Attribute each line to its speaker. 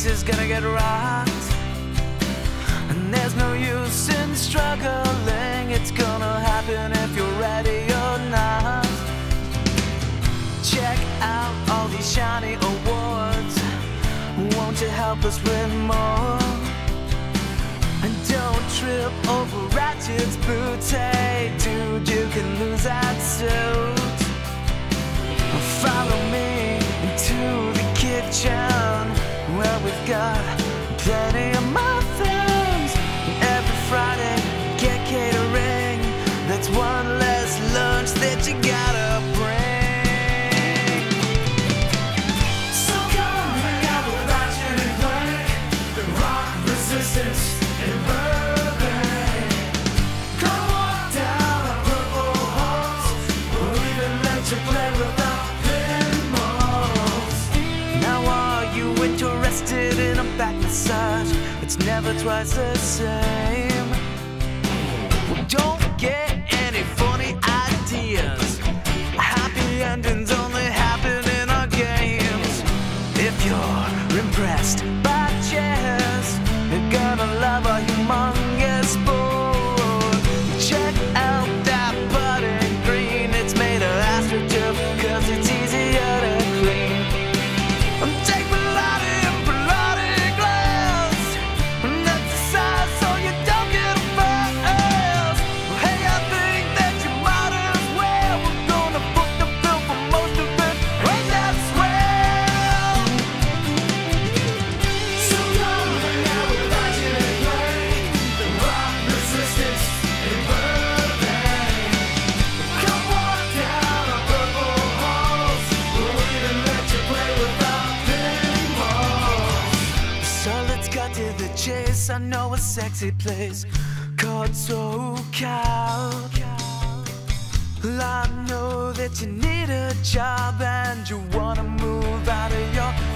Speaker 1: place is gonna get rocked, and there's no use in struggling. It's gonna happen if you're ready or not. Check out all these shiny awards. Won't you help us with more? And don't trip over Ratchet's boots. Hey dude, you can lose that suit. Follow me into the kitchen, where we've got plenty of muffins. Every Friday, get catering. That's one less lunch that you gotta bring. So come hang out with Ratchet and Clank, the rock resistance in Burbank. Come walk down our purple halls, we'll even let you play with our pinballs. Now are you interested in a back massage? It's never twice the same. Well, don't get any funny ideas. Happy endings only happen in our games. If you're impressed by chess, you're gonna love our humongous board. Check out that button green. It's made of astroturf, 'cause it's easier to clean. Take Pilates and Pilates glass, and exercise so you don't get fast. Hey, I think that you might as well. We're gonna book the bill for most of it. Ain't that swell? So come hang out with Ratchet and Clank, the rock resistance in Burbank. Come walk down our purple halls, we'll even let you play with our pinballs. So let's cut to the chase. I know a sexy place called SoCal. I know that you need a job and you wanna move out of your